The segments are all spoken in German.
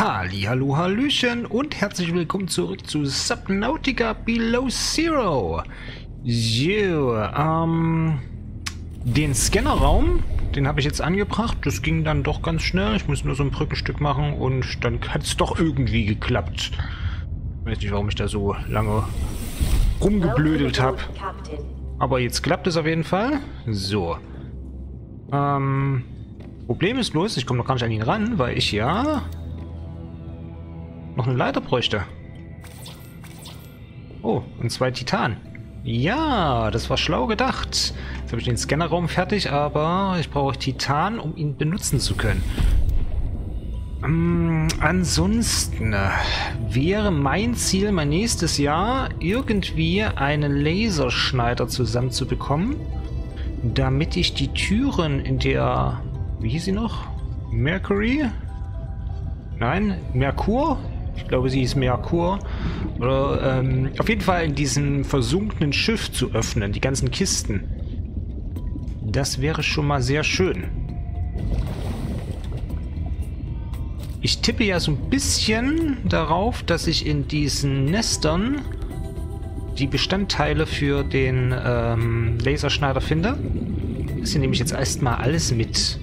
Hallihallo, Hallöchen und herzlich willkommen zurück zu Subnautica Below Zero. So, den Scannerraum, den habe ich jetzt angebracht. Das ging dann doch ganz schnell. Ich muss nur so ein Brückenstück machen und dann hat es doch irgendwie geklappt. Ich weiß nicht, warum ich da so lange rumgeblödelt habe. Aber jetzt klappt es auf jeden Fall. So. Problem ist bloß, ich komme noch gar nicht an ihn ran, weil ich ja noch eine Leiter bräuchte. Oh, und 2 Titan. Ja, das war schlau gedacht. Jetzt habe ich den Scannerraum fertig, aber ich brauche Titan, um ihn benutzen zu können. Ansonsten wäre mein Ziel, mein nächstes Jahr irgendwie einen Laserschneider zusammenzubekommen, damit ich die Türen in der... Wie hieß sie noch? Mercury? Nein, Merkur? Ich glaube, sie ist Merkur. Oder auf jeden Fall in diesem versunkenen Schiff zu öffnen, die ganzen Kisten. Das wäre schon mal sehr schön. Ich tippe ja so ein bisschen darauf, dass ich in diesen Nestern die Bestandteile für den Laserschneider finde. Das hier nehme ich jetzt erstmal alles mit.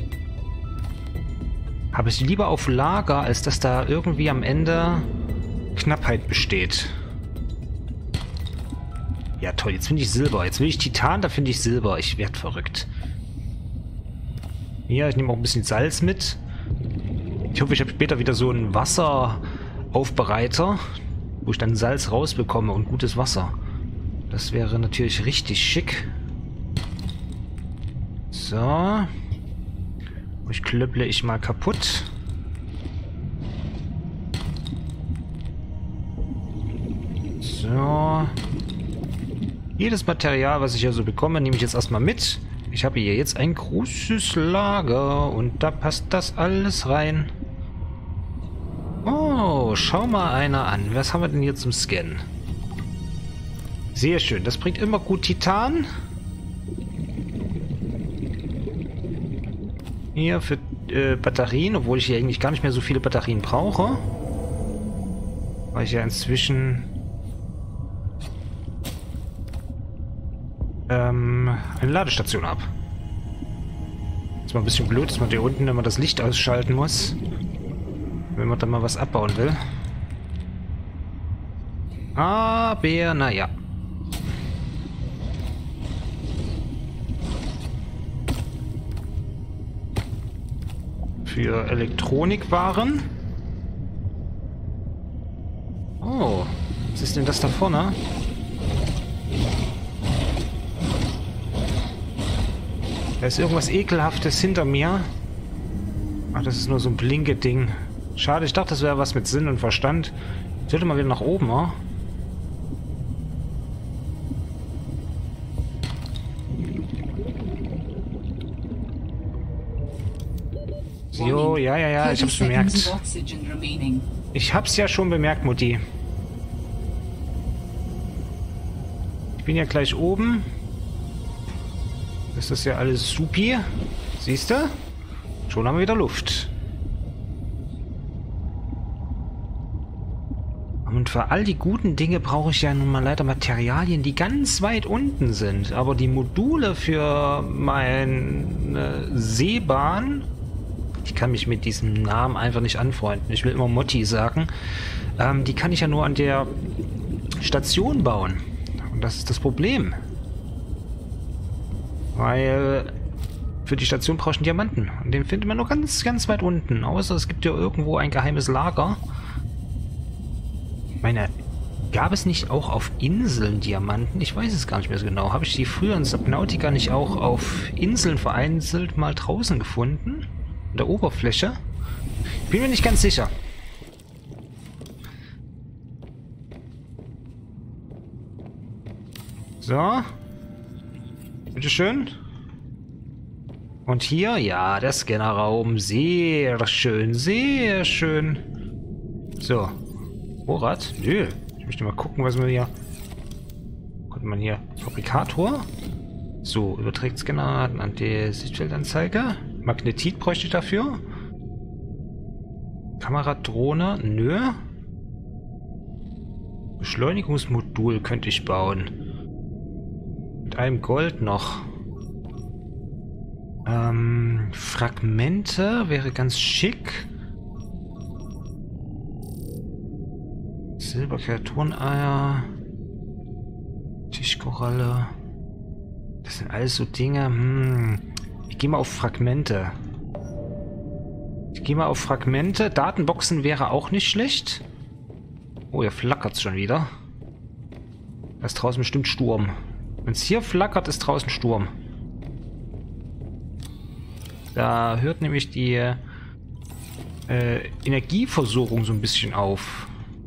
Habe ich lieber auf Lager, als dass da irgendwie am Ende Knappheit besteht. Ja toll, jetzt finde ich Silber. Jetzt will ich Titan, da finde ich Silber. Ich werde verrückt. Ja, ich nehme auch ein bisschen Salz mit. Ich hoffe, ich habe später wieder so einen Wasseraufbereiter, wo ich dann Salz rausbekomme und gutes Wasser. Das wäre natürlich richtig schick. So. Ich klöpple ich mal kaputt. So. Jedes Material, was ich hier so bekomme, nehme ich jetzt erstmal mit. Ich habe hier jetzt ein großes Lager und da passt das alles rein. Oh, schau mal einer an. Was haben wir denn hier zum Scannen? Sehr schön. Das bringt immer gut Titan. Hier für Batterien, obwohl ich hier eigentlich gar nicht mehr so viele Batterien brauche. Weil ich ja inzwischen eine Ladestation habe. Ist mal ein bisschen blöd, dass man hier unten immer das Licht ausschalten muss, wenn man dann mal was abbauen will. Aber naja. Für Elektronikwaren. Oh, was ist denn das da vorne? Da ist irgendwas Ekelhaftes hinter mir. Ach, das ist nur so ein Blinke-Ding. Schade, ich dachte, das wäre was mit Sinn und Verstand. Ich sollte mal wieder nach oben, oder? Jo, ja, ich hab's bemerkt. Ich hab's ja schon bemerkt, Mutti. Ich bin ja gleich oben. Das ist ja alles supi. Siehst du? Schon haben wir wieder Luft. Und für all die guten Dinge brauche ich ja nun mal leider Materialien, die ganz weit unten sind. Aber die Module für meine Seebahn... Ich kann mich mit diesem Namen einfach nicht anfreunden. Ich will immer Motti sagen. Die kann ich ja nur an der Station bauen. Und das ist das Problem. Weil für die Station brauche ich einen Diamanten. Und den findet man nur ganz, ganz weit unten. Außer es gibt ja irgendwo ein geheimes Lager. Ich meine, gab es nicht auch auf Inseln Diamanten? Ich weiß es gar nicht mehr so genau. Habe ich die früher in Subnautica nicht auch auf Inseln vereinzelt mal draußen gefunden? In der Oberfläche? Bin mir nicht ganz sicher. So. Bitteschön. Und hier, ja, der Scannerraum. Sehr schön, sehr schön. So. Vorrat? Nö. Ich möchte mal gucken, was wir hier... Konnte man hier... Fabrikator? So, überträgt Scanner an die Sichtfeldanzeige. Magnetit bräuchte ich dafür. Kameradrohne? Nö. Beschleunigungsmodul könnte ich bauen. Mit einem Gold noch. Fragmente wäre ganz schick. Silberkreatureneier. Tischkoralle. Das sind alles so Dinge. Ich gehe mal auf Fragmente. Datenboxen wäre auch nicht schlecht. Oh, hier flackert es schon wieder. Da ist draußen bestimmt Sturm. Wenn es hier flackert, ist draußen Sturm. Da hört nämlich die Energieversorgung so ein bisschen auf.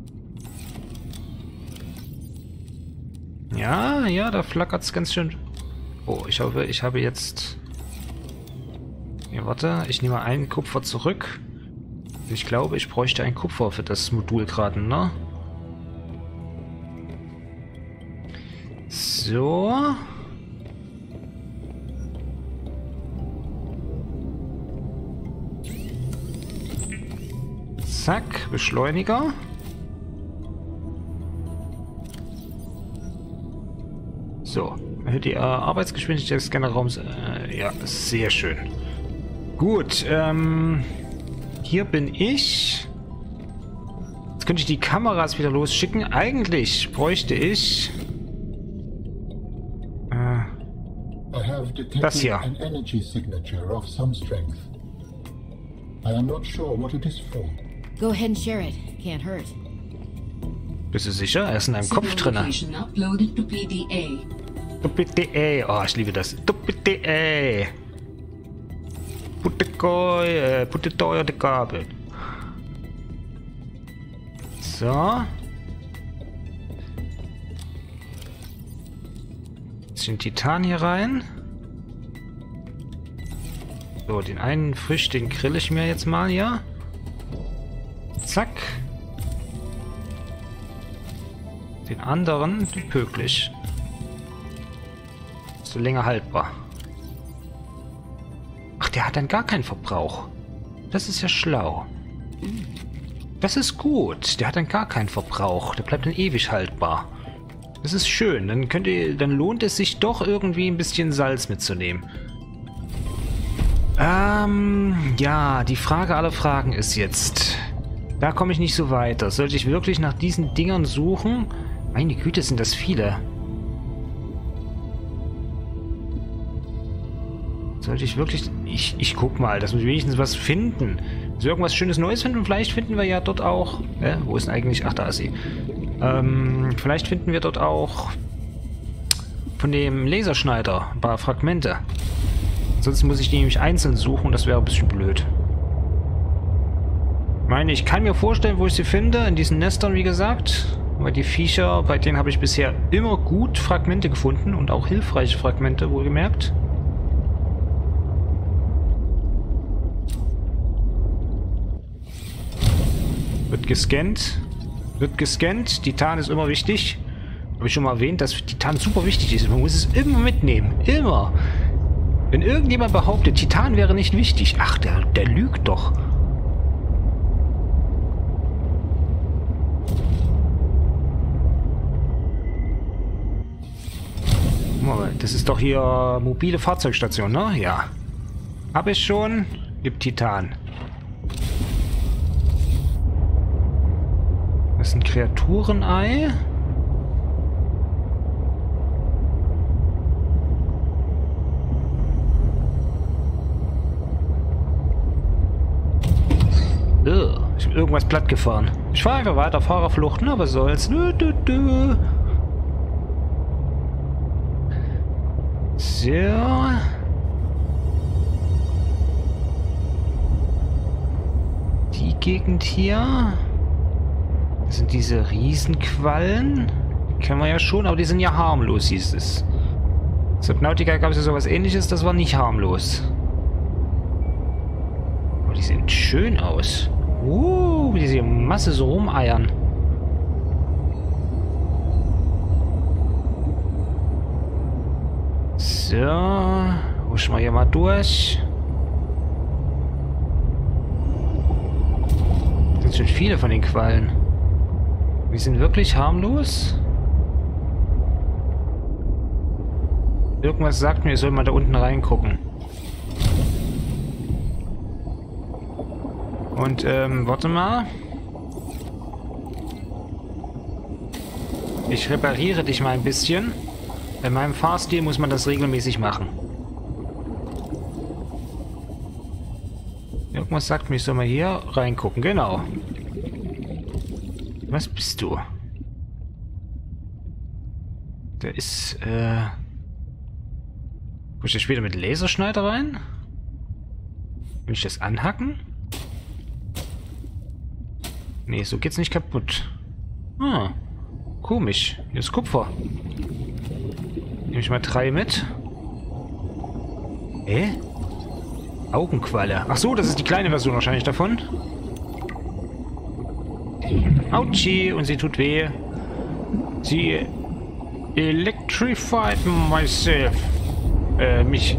Ja, ja, da flackert es ganz schön. Oh, ich hoffe, ich habe jetzt... Ja, warte, ich nehme mal einen Kupfer zurück. Ich glaube, ich bräuchte ein Kupfer für das Modul gerade, ne? So. Zack, Beschleuniger. So, erhöht die Arbeitsgeschwindigkeit des Scannerraums. Ja, sehr schön. Gut, hier bin ich. Jetzt könnte ich die Kameras wieder losschicken. Eigentlich bräuchte ich das hier. Go ahead and share it. Can't hurt. Bist du sicher? Er ist in einem Kopf drin. PDA. Oh, ich liebe das. PDA. Put it on the carpet. So. Bisschen Titan hier rein. So, den einen Fisch, den grill ich mir jetzt mal, ja. Zack. Den anderen, den pöklich. So länger haltbar. Ach, der hat dann gar keinen Verbrauch. Das ist ja schlau. Das ist gut. Der hat dann gar keinen Verbrauch. Der bleibt dann ewig haltbar. Das ist schön. Dann lohnt es sich doch irgendwie ein bisschen Salz mitzunehmen. Ja, die Frage aller Fragen ist jetzt... Da komme ich nicht so weiter. Sollte ich wirklich nach diesen Dingern suchen? Meine Güte, sind das viele. Sollte ich wirklich... Ich guck mal, dass wir wenigstens was finden. Dass wir irgendwas Schönes Neues finden. Vielleicht finden wir ja dort auch... wo ist denn eigentlich... Ach, da ist sie. Vielleicht finden wir dort auch... von dem Laserschneider ein paar Fragmente. Ansonsten muss ich die nämlich einzeln suchen. Das wäre ein bisschen blöd. Ich meine, ich kann mir vorstellen, wo ich sie finde. In diesen Nestern, wie gesagt. Weil die Viecher, bei denen habe ich bisher immer gut Fragmente gefunden. Und auch hilfreiche Fragmente, wohlgemerkt. Wird gescannt. Wird gescannt. Titan ist immer wichtig. Habe ich schon mal erwähnt, dass Titan super wichtig ist. Man muss es immer mitnehmen. Immer. Wenn irgendjemand behauptet, Titan wäre nicht wichtig. Ach, der lügt doch. Das ist doch hier mobile Fahrzeugstation, ne? Ja. Hab ich schon. Gibt Titan. Das ist ein Kreaturenei. Ich bin irgendwas platt gefahren. Ich fahre einfach weiter, Fahrerflucht, ne? Was soll's? So. Die Gegend hier. Das sind diese Riesenquallen. Die kennen wir ja schon, aber die sind ja harmlos, hieß es. Subnautica gab es ja sowas Ähnliches, das war nicht harmlos. Aber die sehen schön aus. Wie diese Masse so rumeiern. So, huschen wir hier mal durch. Ganz schön viele von den Quallen. Die sind wirklich harmlos. Irgendwas sagt mir, ich soll mal da unten reingucken. Und, warte mal. Ich repariere dich mal ein bisschen. Bei meinem Fahrstil muss man das regelmäßig machen. Irgendwas sagt mir, ich soll mal hier reingucken. Genau. Was bist du? Der ist, Guck ich da später mit Laserschneider rein? Will ich das anhacken? Nee, so geht's nicht kaputt. Ah, komisch. Hier ist Kupfer. Nehme ich mal 3 mit. Augenqualle. Ach so, das ist die kleine Version wahrscheinlich davon. Autschi, und sie tut weh. Sie electrified myself. Mich.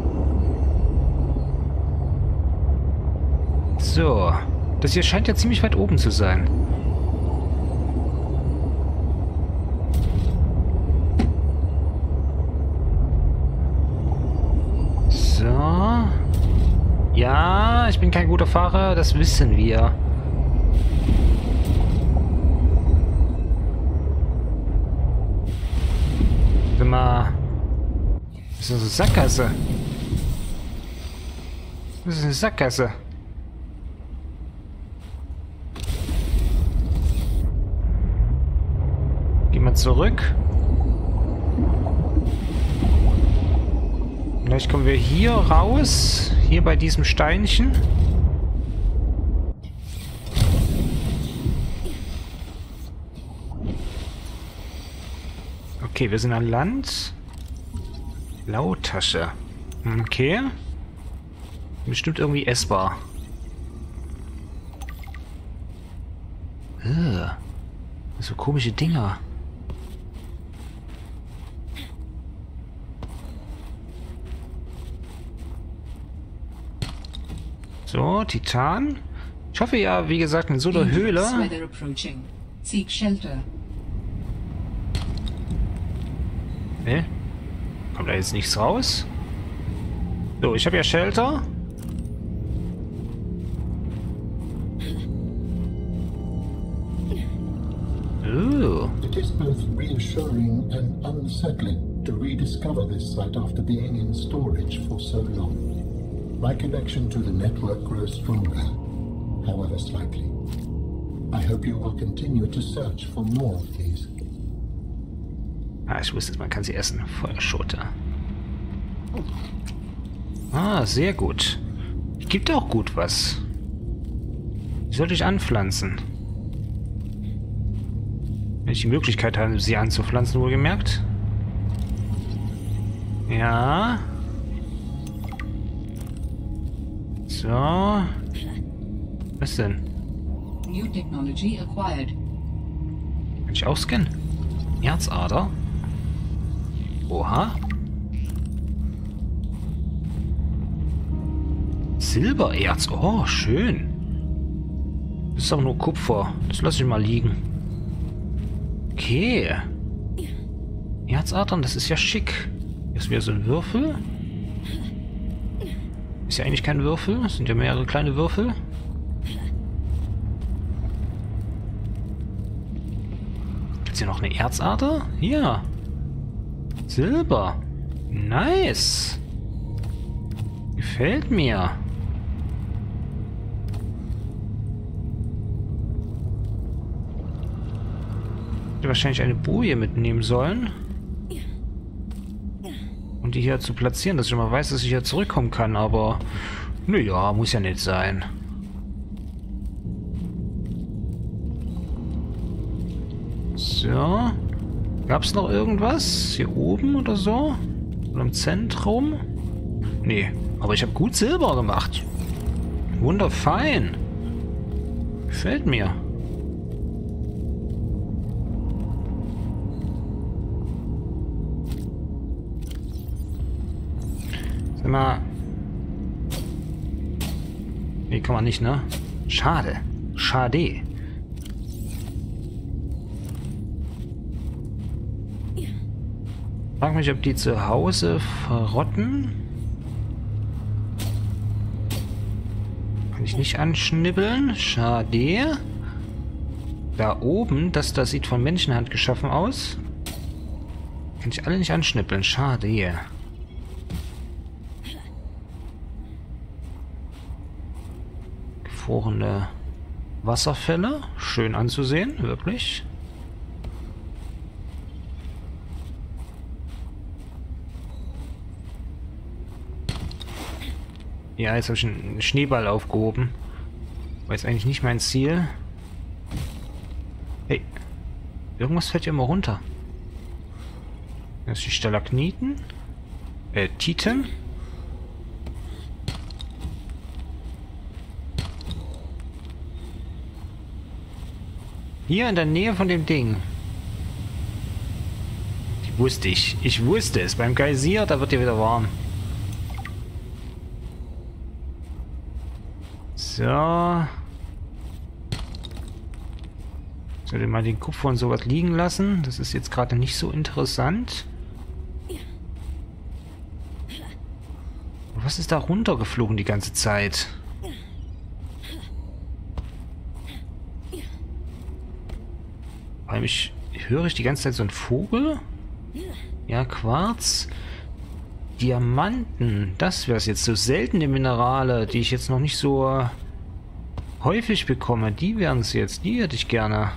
So. Das hier scheint ja ziemlich weit oben zu sein. So. Ja, ich bin kein guter Fahrer, das wissen wir. Warte mal. Das ist eine Sackgasse. Das ist eine Sackgasse. Gehen wir zurück. Vielleicht kommen wir hier raus. Hier bei diesem Steinchen. Okay, wir sind an Land. Blaue-Tasche. Okay. Bestimmt irgendwie essbar. So komische Dinger. So, Titan. Ich hoffe ja, wie gesagt, in so einer Höhle. Kommt da jetzt nichts raus? So, ich habe ja Shelter. It is both reassuring and unsettling to rediscover this site after being in storage for so long. My connection to the network grows stronger, however slightly. I hope you will continue to search for more of these. Ah, ich wusste, man kann sie essen. Feuerschote. Ah, sehr gut. Gibt auch gut was. Die sollte ich anpflanzen. Wenn ich die Möglichkeit habe, sie anzupflanzen, wohlgemerkt. Ja. So. Was denn? New technology acquired. Kann ich ausscannen? Herzader. Oha. Silbererz. Oh, schön. Das ist aber nur Kupfer. Das lasse ich mal liegen. Okay. Herzadern, das ist ja schick. Hier ist wieder so ein Würfel. Ist ja eigentlich kein Würfel. Das sind ja mehrere kleine Würfel. Gibt's hier noch eine Erzader? Hier. Silber. Nice. Gefällt mir. Ich hätte wahrscheinlich eine Boje mitnehmen sollen. Und die hier zu platzieren, dass ich mal weiß, dass ich hier zurückkommen kann, aber naja, muss ja nicht sein. So. Gab es noch irgendwas? Hier oben oder so? Oder im Zentrum? Nee, aber ich habe gut Silber gemacht. Wunderfein. Gefällt mir. Sag mal. Nee, kann man nicht, ne? Schade. Schade. Frag mich, ob die zu Hause verrotten. Kann ich nicht anschnibbeln. Schade. Da oben, das da sieht von Menschenhand geschaffen aus. Kann ich alle nicht anschnippeln. Schade. Gefrorene Wasserfälle. Schön anzusehen, wirklich. Ja, jetzt habe ich einen Schneeball aufgehoben. War jetzt eigentlich nicht mein Ziel. Hey, irgendwas fällt ja immer runter. Das ist die Stalagniten. Titen. Hier in der Nähe von dem Ding. Ich wusste es. Beim Geysir, da wird dir wieder warm. So. Sollte mal den Kupfer und sowas liegen lassen. Das ist jetzt gerade nicht so interessant. Was ist da runtergeflogen die ganze Zeit? Höre ich die ganze Zeit so einen Vogel? Ja, Quarz. Diamanten. Das wäre es jetzt. So seltene Minerale, die ich jetzt noch nicht so häufig bekomme. Die wären es jetzt. Die hätte ich gerne.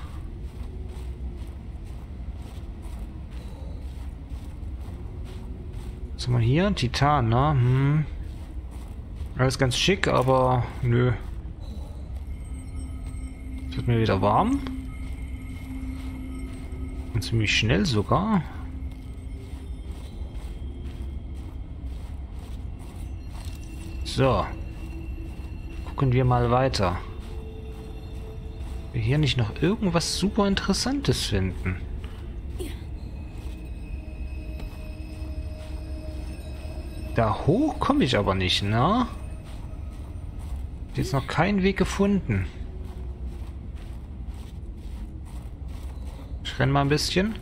Was haben wir hier? Titan, ne? Alles ganz schick, aber nö. Es wird mir wieder warm. Und ziemlich schnell sogar. So. Gucken wir mal weiter. Wir hier nicht noch irgendwas super Interessantes finden. Da hoch komme ich aber nicht, ne? Jetzt noch keinen Weg gefunden. Ich renne mal ein bisschen.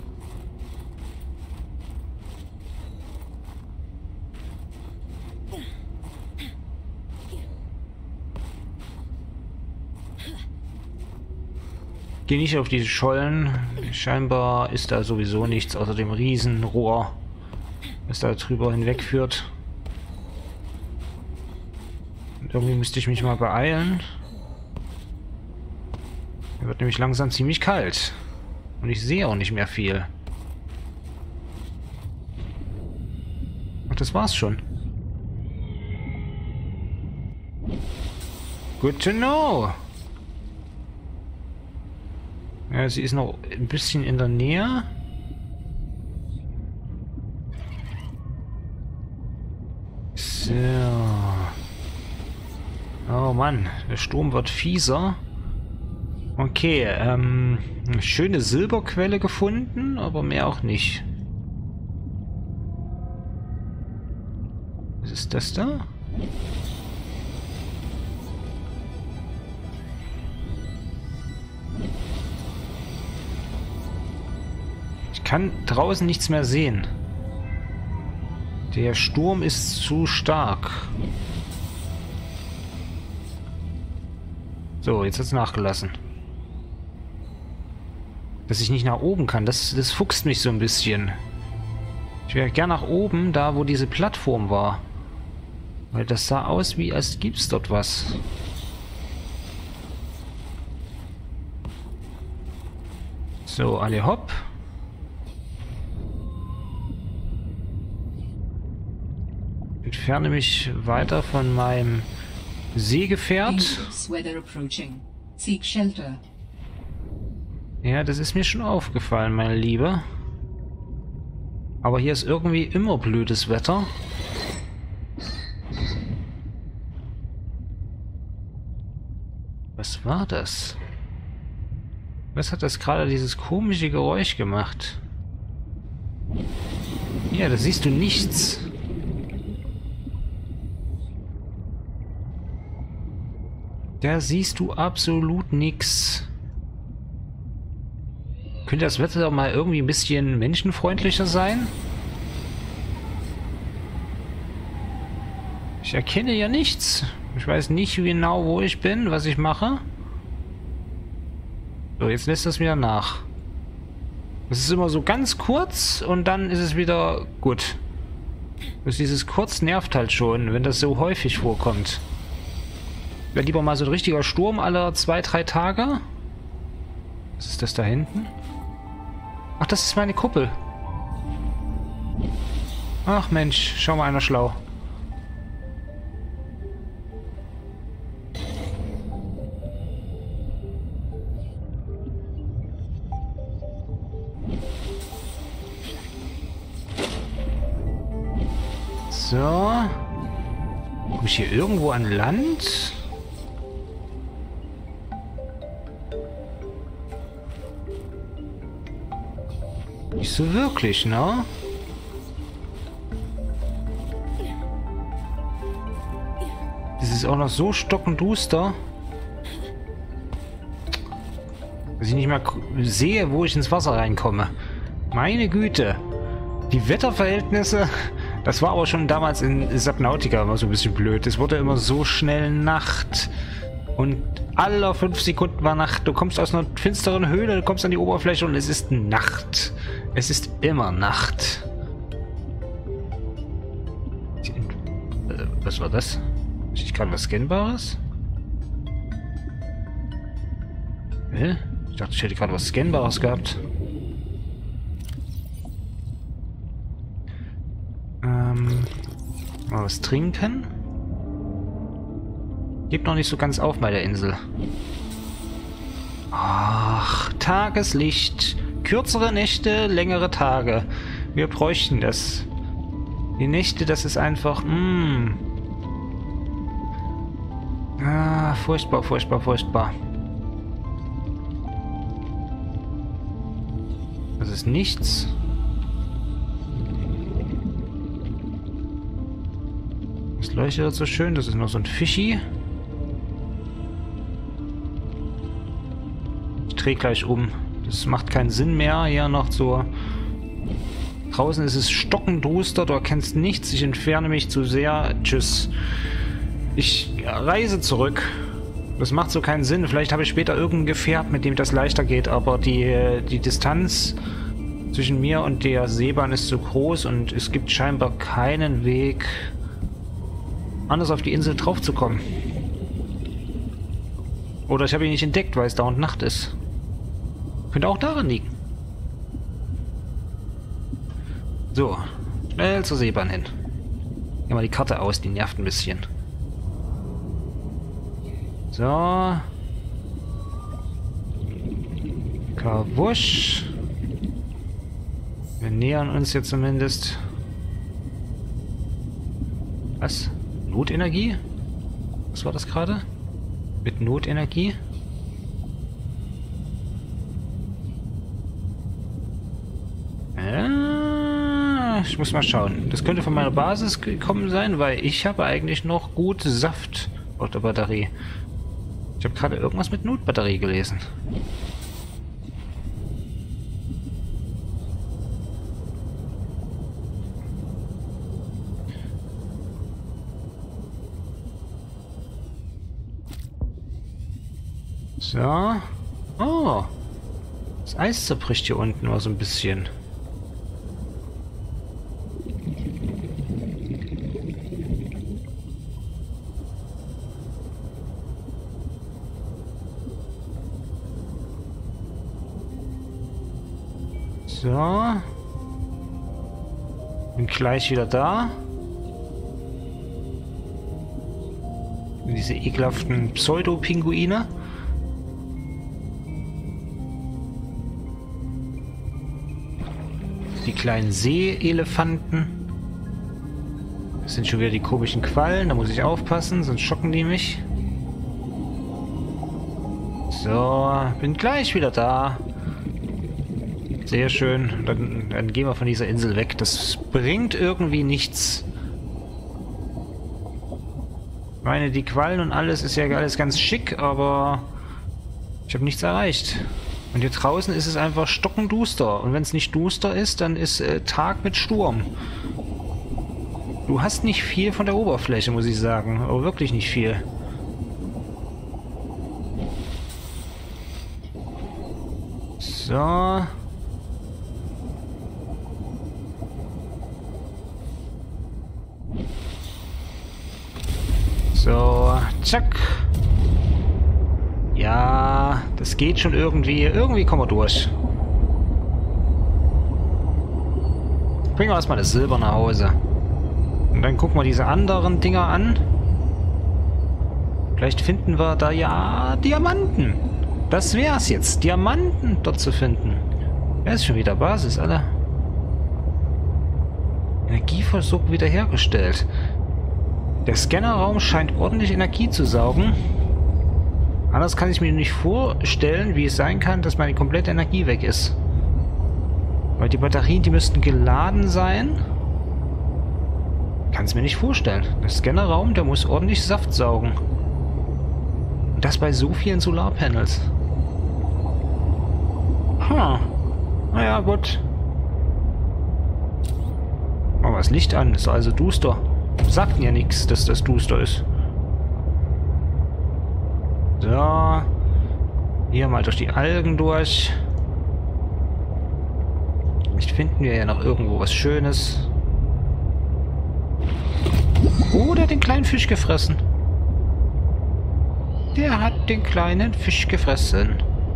Gehe nicht auf diese Schollen. Scheinbar ist da sowieso nichts außer dem Riesenrohr, das da drüber hinwegführt. Und irgendwie müsste ich mich mal beeilen. Er wird nämlich langsam ziemlich kalt. Und ich sehe auch nicht mehr viel. Ach, das war's schon. Good to know. Ja, sie ist noch ein bisschen in der Nähe. So. Oh Mann, der Sturm wird fieser. Okay, eine schöne Silberquelle gefunden, aber mehr auch nicht. Was ist das da? Ich kann draußen nichts mehr sehen. Der Sturm ist zu stark. So, jetzt hat es nachgelassen. Dass ich nicht nach oben kann, das fuchst mich so ein bisschen. Ich wäre gern nach oben, da wo diese Plattform war. Weil das sah aus, wie als gibt's dort was. So, alle hopp. Entferne mich weiter von meinem Seegefährt. Ja, das ist mir schon aufgefallen, meine Liebe. Aber hier ist irgendwie immer blödes Wetter. Was war das? Was hat das gerade dieses komische Geräusch gemacht? Ja, da siehst du nichts. Da siehst du absolut nichts. Könnte das Wetter doch mal irgendwie ein bisschen menschenfreundlicher sein? Ich erkenne ja nichts. Ich weiß nicht genau, wo ich bin, was ich mache. So, jetzt lässt das wieder nach. Es ist immer so ganz kurz und dann ist es wieder gut. Dieses kurz nervt halt schon, wenn das so häufig vorkommt. Wäre lieber mal so ein richtiger Sturm alle 2-3 Tage. Was ist das da hinten? Ach, das ist meine Kuppel. Ach Mensch, schau mal einer schlau. So. Komme ich hier irgendwo an Land? Nicht so wirklich, ne? Das ist auch noch so stockenduster, dass ich nicht mehr sehe, wo ich ins Wasser reinkomme. Meine Güte. Die Wetterverhältnisse, das war aber schon damals in Subnautica immer so ein bisschen blöd. Es wurde immer so schnell Nacht. Und alle 5 Sekunden war Nacht. Du kommst aus einer finsteren Höhle, du kommst an die Oberfläche und es ist Nacht. Es ist immer Nacht. Was war das? Ist nicht gerade was Scannbares? Hä? Ich dachte, ich hätte gerade was Scannbares gehabt. Mal was trinken. Gibt noch nicht so ganz auf bei der Insel. Ach, Tageslicht. Kürzere Nächte, längere Tage. Wir bräuchten das. Die Nächte, das ist einfach... Ah, furchtbar, furchtbar, furchtbar. Das ist nichts. Das leuchtet so schön. Das ist noch so ein Fischi. Ich drehe gleich um. Das macht keinen Sinn mehr. Hier noch so... Draußen ist es stockenduster. Du erkennst nichts. Ich entferne mich zu sehr. Tschüss. Ich reise zurück. Das macht so keinen Sinn. Vielleicht habe ich später irgendein Gefährt, mit dem das leichter geht. Aber die Distanz zwischen mir und der Seebahn ist zu groß. Und es gibt scheinbar keinen Weg... anders auf die Insel drauf zu kommen. Oder ich habe ihn nicht entdeckt, weil es dauernd Nacht ist. Könnte auch daran liegen. So, schnell zur Seebahn hin. Nehmen wir die Karte aus, die nervt ein bisschen. So. Kawusch. Wir nähern uns jetzt zumindest. Was? Notenergie? Was war das gerade? Mit Notenergie? Ich muss mal schauen. Das könnte von meiner Basis gekommen sein, weil ich habe eigentlich noch gut Saft auf der Batterie. Ich habe gerade irgendwas mit Notbatterie gelesen. So. Oh. Das Eis zerbricht hier unten nur so ein bisschen. So. Bin gleich wieder da. Diese ekelhaften Pseudo-Pinguine. Die kleinen Seeelefanten. Das sind schon wieder die komischen Quallen. Da muss ich aufpassen, sonst schocken die mich. So, bin gleich wieder da. Sehr schön. Dann gehen wir von dieser Insel weg. Das bringt irgendwie nichts. Ich meine, die Quallen und alles ist ja alles ganz schick, aber ich habe nichts erreicht. Und hier draußen ist es einfach stockenduster. Und wenn es nicht duster ist, dann ist Tag mit Sturm. Du hast nicht viel von der Oberfläche, muss ich sagen. Aber wirklich nicht viel. So. So, zack. Ja, das geht schon irgendwie. Irgendwie kommen wir durch. Bringen wir erstmal das Silber nach Hause. Und dann gucken wir diese anderen Dinger an. Vielleicht finden wir da ja Diamanten. Das wär's jetzt. Diamanten dort zu finden. Ja, ist schon wieder Basis, Alter. Energieversorgung wiederhergestellt. Der Scannerraum scheint ordentlich Energie zu saugen. Anders kann ich mir nicht vorstellen, wie es sein kann, dass meine komplette Energie weg ist. Weil die Batterien, die müssten geladen sein. Kann es mir nicht vorstellen. Der Scannerraum, der muss ordentlich Saft saugen. Und das bei so vielen Solarpanels. Naja, gut. Machen wir das Licht an. Ist also duster. Sagt ja nichts, dass das duster ist. So. Hier mal durch die Algen durch. Vielleicht finden wir ja noch irgendwo was Schönes. Oh, der hat den kleinen Fisch gefressen. Der hat den kleinen Fisch gefressen.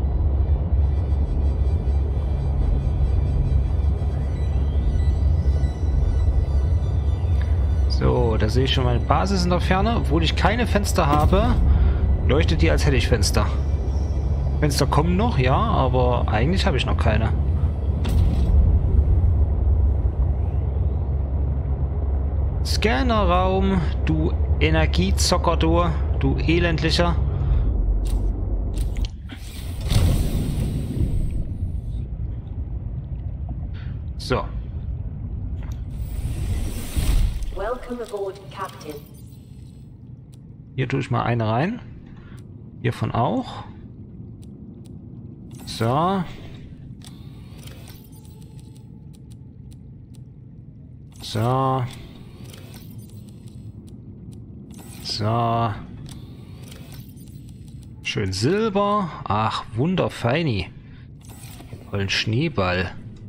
So, da sehe ich schon meine Basis in der Ferne. Obwohl ich keine Fenster habe, leuchtet die, als hätte ich Fenster. Fenster kommen noch, ja, aber eigentlich habe ich noch keine. Scannerraum, du Energiezocker, du Elendlicher. So. Welcome aboard, Captain. Hier tue ich mal eine rein. Hiervon auch. So. So. So. Schön Silber. Ach, wunderfeini. Vollen Schneeball.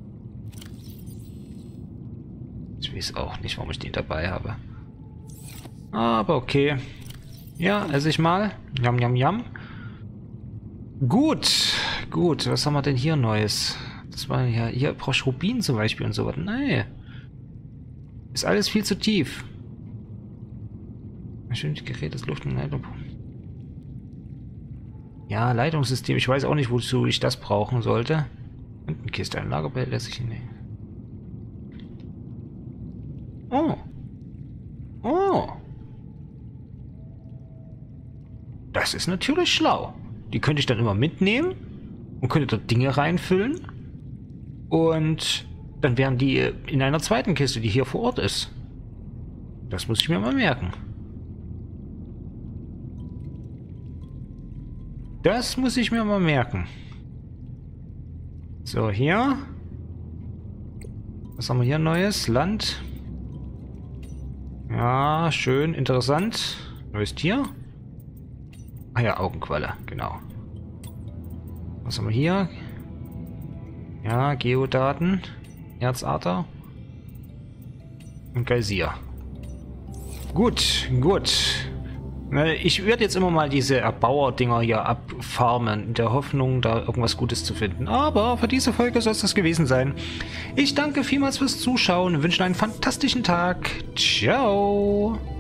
Ich weiß auch nicht, warum ich den dabei habe. Aber okay. Ja, esse ich mal. Yum, yum, yum. Gut. Gut, was haben wir denn hier Neues? Das war ja... Hier brauche ich Rubin zum Beispiel und so was. Nee. Ist alles viel zu tief. Schönes Gerät, das Luft- und Leitung. Ja, Leitungssystem. Ich weiß auch nicht, wozu ich das brauchen sollte. Und eine Kiste, ein Lagerbehälter, lässt sich hinlegen. Oh. Oh. Das ist natürlich schlau. Die könnte ich dann immer mitnehmen und könnte dort Dinge reinfüllen. Und dann wären die in einer zweiten Kiste, die hier vor Ort ist. Das muss ich mir mal merken. Das muss ich mir mal merken. So, hier. Was haben wir hier Neues? Land. Ja, schön, interessant. Neues Tier. Ah ja, Augenqualle, genau. Was haben wir hier? Ja, Geodaten. Erzader. Und Geysir. Gut, gut. Ich werde jetzt immer mal diese Erbauer-Dinger hier abfarmen, in der Hoffnung, da irgendwas Gutes zu finden. Aber für diese Folge soll es das gewesen sein. Ich danke vielmals fürs Zuschauen und wünsche einen fantastischen Tag. Ciao!